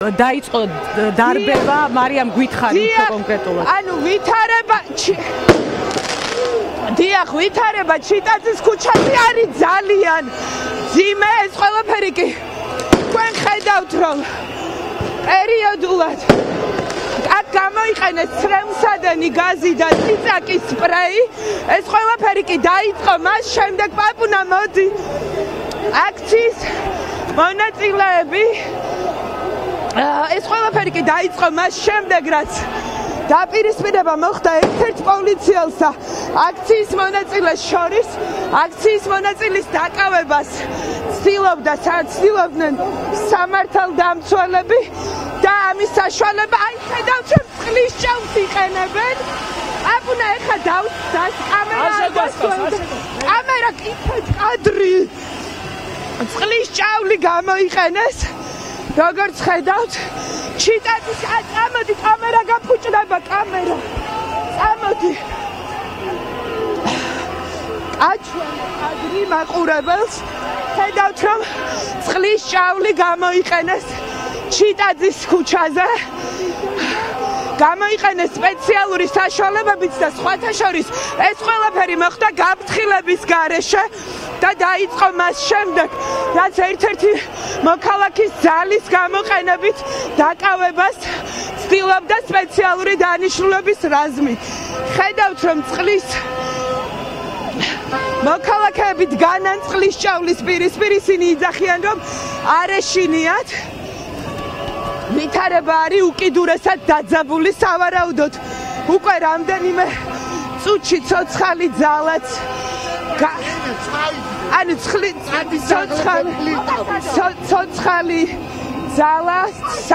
დაიწყო დარბევა, მარიამ გითხარი უფრო კონკრეტულად. ანუ ვითარება დიახ, ვითარება ჩიტაძის ქუჩაზე არის ძალიან ძიმე ეს ყველაფერი კი თქვენ ხედავთ რომ პერიოდულად აქ გამოიყენეს ცრემლსადენი გაზი და ციცაკის სპრეი ეს ყველაფერი კი დაიწყო მას შემდეგ პაპუნა მოდი აქციის მონაწილეები ეს ყველაფერი კი დაიწყო მას შემდეგ რაც დაპირისპირება მოხდა ერთ-ერთ პოლიციელსა აქციის მონაწილეს შორის აქციის მონაწილის დაკავებას ცდილობდნენ სამართალდამცველები და ამის საშუალება აი ხედავთ რომ წყლის ჭაობს იყენებენ აბუნა ეხა დავსდას კამერა კითხეთ კადრი წყლის ჭავლი გამოიყენეს როგორც ხედავთ ჩიტაძის წამოდი კამერა გაფუჭდება კამერა წამოდი კადრი მაყურებელს ხედავთ რომ წყლის ჭავლი გამოიყენეს ჩიტაძის ქუჩაზე გამოიყენეს სპეციალური საშუალებებიც და სხვათა შორის ეს ყველაფერი მოხდა გაფრთხილების გარეშე და დაიწყო მას შემდეგ რაც ერთ-ერთი მოქალაქის ძალის გამოყენებით დაკავებას ცდილობდა სპეციალური დანიშნულების რაზმით ხედავთ რომ წყლის მოქალაქეები დგანან წყლის ჭავლის პირისპირ ისინი იძახიან რომ არ ეშინიათ ვითარება არის უკიდურესად დაძაბული სავარაუდოდ უკვე რამდენიმე წუთში ცოცხალი ძალაც ანუ ცოცხალი ძალა